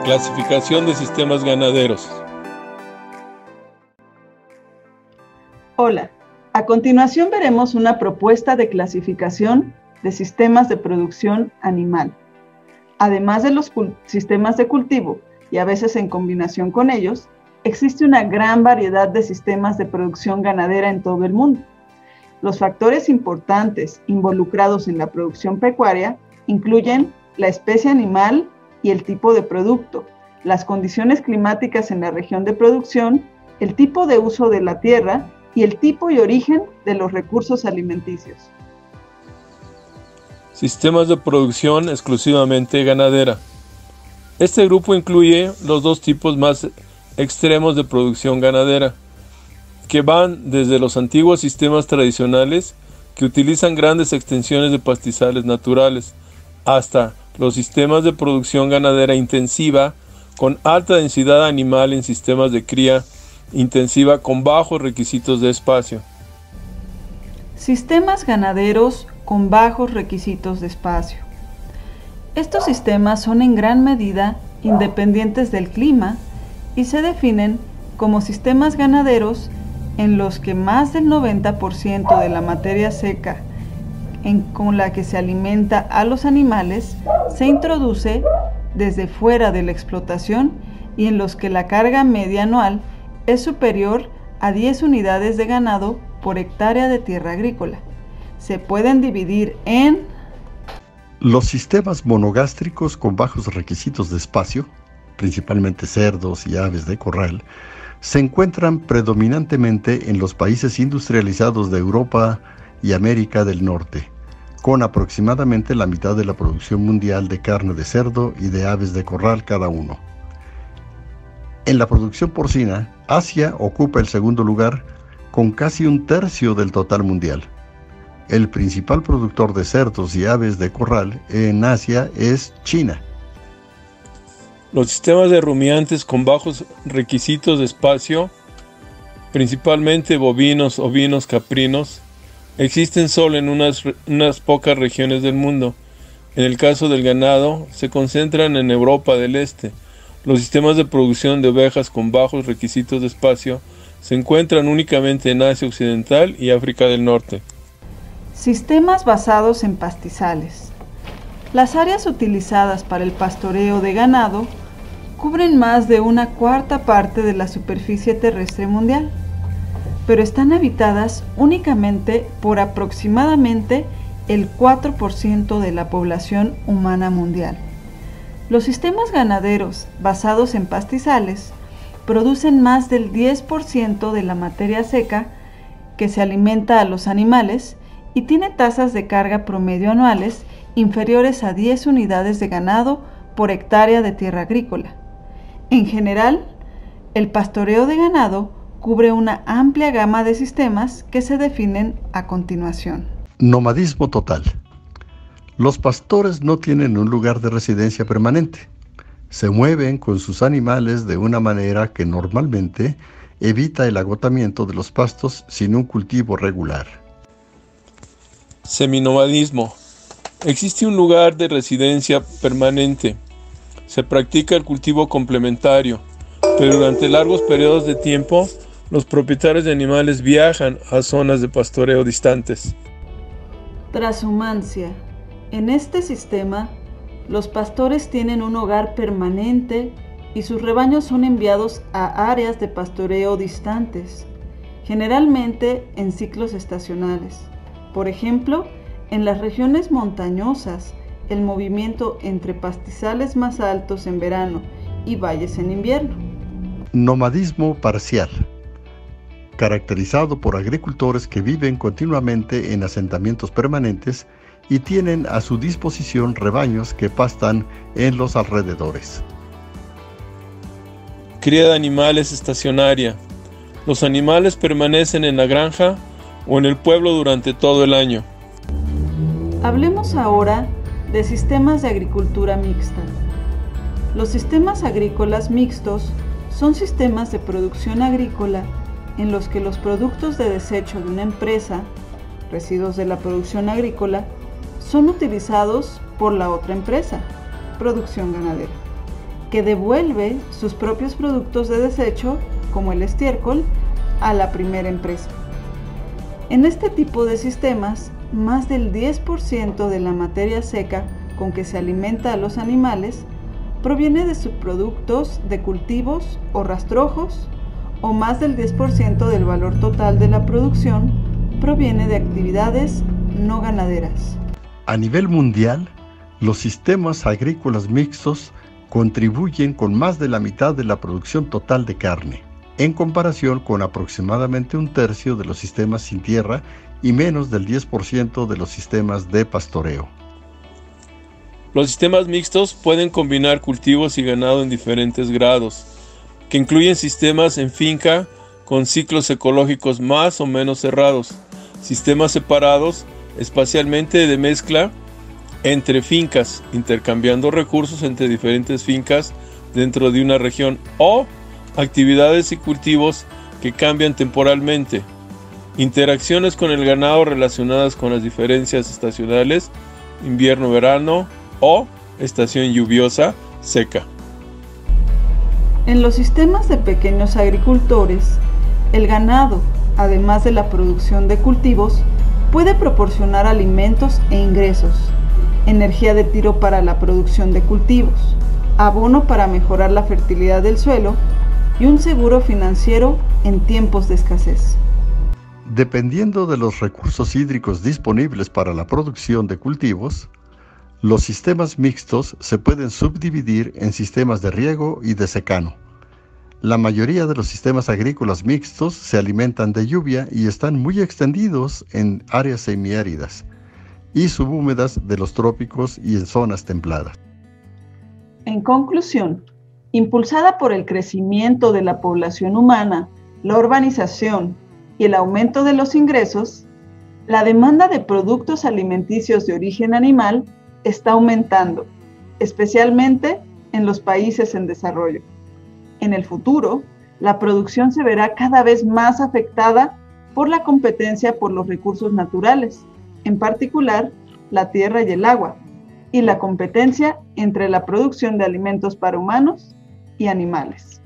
Clasificación de sistemas ganaderos. Hola, a continuación veremos una propuesta de clasificación de sistemas de producción animal. Además de los sistemas de cultivo y a veces en combinación con ellos, existe una gran variedad de sistemas de producción ganadera en todo el mundo. Los factores importantes involucrados en la producción pecuaria incluyen la especie animal y el tipo de producto, las condiciones climáticas en la región de producción, el tipo de uso de la tierra y el tipo y origen de los recursos alimenticios. Sistemas de producción exclusivamente ganadera. Este grupo incluye los dos tipos más extremos de producción ganadera, que van desde los antiguos sistemas tradicionales que utilizan grandes extensiones de pastizales naturales, hasta los sistemas de producción ganadera intensiva con alta densidad animal en sistemas de cría intensiva con bajos requisitos de espacio. Sistemas ganaderos con bajos requisitos de espacio. Estos sistemas son en gran medida independientes del clima y se definen como sistemas ganaderos en los que más del 90% de la materia seca con la que se alimenta a los animales se introduce desde fuera de la explotación y en los que la carga media anual es superior a 10 unidades de ganado por hectárea de tierra agrícola. Se pueden dividir en los sistemas monogástricos con bajos requisitos de espacio, principalmente cerdos y aves de corral, se encuentran predominantemente en los países industrializados de Europa y América del Norte, con aproximadamente la mitad de la producción mundial de carne de cerdo y de aves de corral cada uno. En la producción porcina, Asia ocupa el segundo lugar con casi un tercio del total mundial. El principal productor de cerdos y aves de corral en Asia es China. Los sistemas de rumiantes con bajos requisitos de espacio, principalmente bovinos, ovinos, caprinos, existen solo en unas pocas regiones del mundo. En el caso del ganado, se concentran en Europa del Este. Los sistemas de producción de ovejas con bajos requisitos de espacio se encuentran únicamente en Asia Occidental y África del Norte. Sistemas basados en pastizales. Las áreas utilizadas para el pastoreo de ganado cubren más de una cuarta parte de la superficie terrestre mundial, pero están habitadas únicamente por aproximadamente el 4% de la población humana mundial. Los sistemas ganaderos basados en pastizales producen más del 10% de la materia seca que se alimenta a los animales y tiene tasas de carga promedio anuales inferiores a 10 unidades de ganado por hectárea de tierra agrícola. En general, el pastoreo de ganado cubre una amplia gama de sistemas que se definen a continuación. Nomadismo total. Los pastores no tienen un lugar de residencia permanente. Se mueven con sus animales de una manera que normalmente evita el agotamiento de los pastos sin un cultivo regular. Seminomadismo. Existe un lugar de residencia permanente. Se practica el cultivo complementario, pero durante largos periodos de tiempo, los propietarios de animales viajan a zonas de pastoreo distantes. Transhumancia. En este sistema, los pastores tienen un hogar permanente y sus rebaños son enviados a áreas de pastoreo distantes, generalmente en ciclos estacionales. Por ejemplo, en las regiones montañosas, el movimiento entre pastizales más altos en verano y valles en invierno. Nomadismo parcial. Caracterizado por agricultores que viven continuamente en asentamientos permanentes y tienen a su disposición rebaños que pastan en los alrededores. Cría de animales estacionaria. Los animales permanecen en la granja o en el pueblo durante todo el año. Hablemos ahora de sistemas de agricultura mixta. Los sistemas agrícolas mixtos son sistemas de producción agrícola en los que los productos de desecho de una empresa, residuos de la producción agrícola, son utilizados por la otra empresa, producción ganadera. que devuelve sus propios productos de desecho, como el estiércol, a la primera empresa. En este tipo de sistemas, más del 10% de la materia seca con que se alimenta a los animales proviene de subproductos de cultivos o rastrojos, o más del 10% del valor total de la producción proviene de actividades no ganaderas. A nivel mundial, los sistemas agrícolas mixtos contribuyen con más de la mitad de la producción total de carne, en comparación con aproximadamente un tercio de los sistemas sin tierra y menos del 10% de los sistemas de pastoreo. Los sistemas mixtos pueden combinar cultivos y ganado en diferentes grados, que incluyen sistemas en finca con ciclos ecológicos más o menos cerrados, sistemas separados espacialmente de mezcla entre fincas, intercambiando recursos entre diferentes fincas dentro de una región, o actividades y cultivos que cambian temporalmente, interacciones con el ganado relacionadas con las diferencias estacionales, invierno-verano o estación lluviosa seca. En los sistemas de pequeños agricultores, el ganado, además de la producción de cultivos, puede proporcionar alimentos e ingresos, energía de tiro para la producción de cultivos, abono para mejorar la fertilidad del suelo y un seguro financiero en tiempos de escasez. Dependiendo de los recursos hídricos disponibles para la producción de cultivos, los sistemas mixtos se pueden subdividir en sistemas de riego y de secano. La mayoría de los sistemas agrícolas mixtos se alimentan de lluvia y están muy extendidos en áreas semiáridas y subhúmedas de los trópicos y en zonas templadas. En conclusión, impulsada por el crecimiento de la población humana, la urbanización y el aumento de los ingresos, la demanda de productos alimenticios de origen animal está aumentando, especialmente en los países en desarrollo. En el futuro, la producción se verá cada vez más afectada por la competencia por los recursos naturales, en particular la tierra y el agua, y la competencia entre la producción de alimentos para humanos y animales.